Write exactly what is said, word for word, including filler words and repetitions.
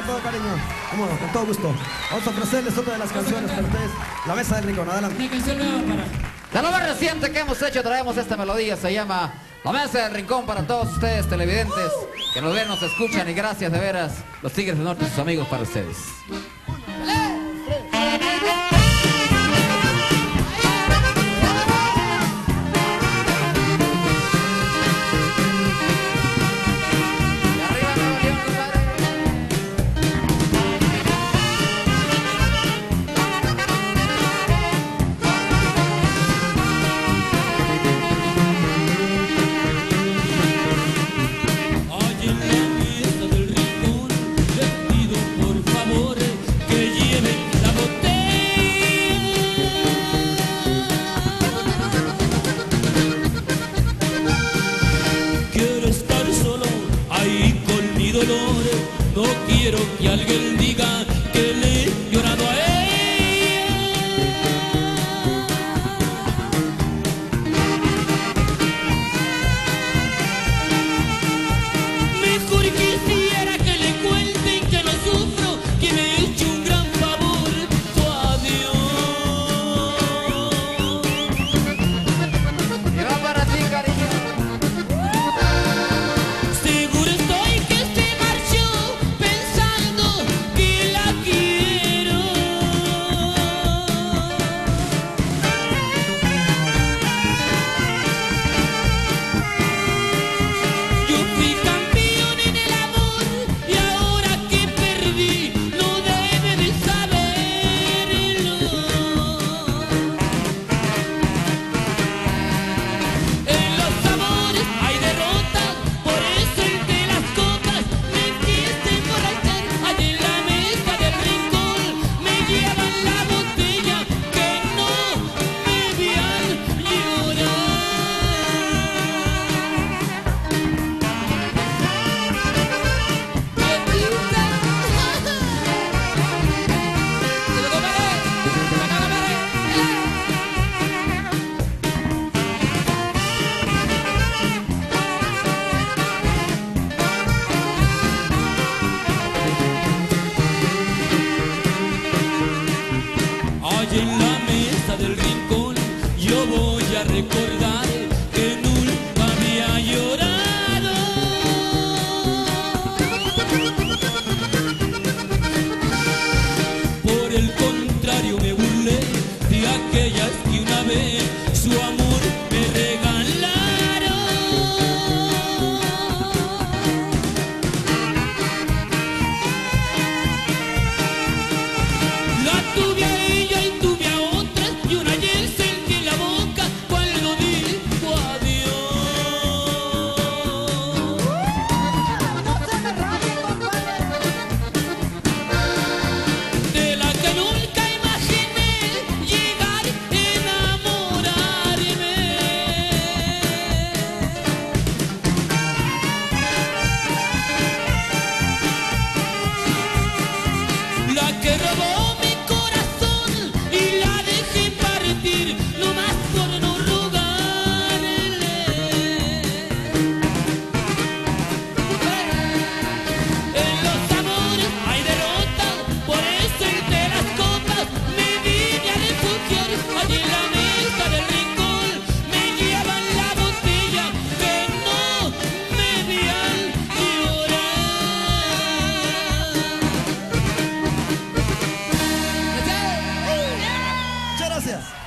con todo cariño. Cómo no, con todo gusto. Vamos a ofrecerles otra de las canciones para ustedes. La Mesa del Rincón, adelante. Una canción nueva para... De lo más reciente que hemos hecho, traemos esta melodía. Se llama La Mesa del Rincón para todos ustedes, televidentes, que nos ven, nos escuchan. Y gracias de veras, los Tigres del Norte, sus amigos, para ustedes. No quiero que alguien diga que le he llorado a ella. Mejor quisiera que le cuenten que no sufro, que me he hecho un gran favor, tu adiós. Y va para ti, cariño. Seguro estoy que se marchó pensando que la quiero. Yo fui campeón en el amor y ahora que perdí no debe de saberlo. En los amores hay derrotas, por eso el de las copas me empieza a emborrachar. Allí en la mesa del rincón me llevan la botella que no me vean llorar. Allí en la mesa del rincón yo voy a recordar que nunca había llorado. Por el contrario me burlé de aquellas que una vez su amor me regalaron. La tuve a ella y tuve a otras y una ayer sentí en la boca cuando dijo adiós. De la que nunca imaginé llegar a enamorarme. La que robó mi corazón y la dejé partir nomás por no rogarle. En los amores hay derrotas, por eso entre las copas me vine a refugiar. Allí en la mesa del rincón me llevan la botella que no me vean llorar. Muchas gracias.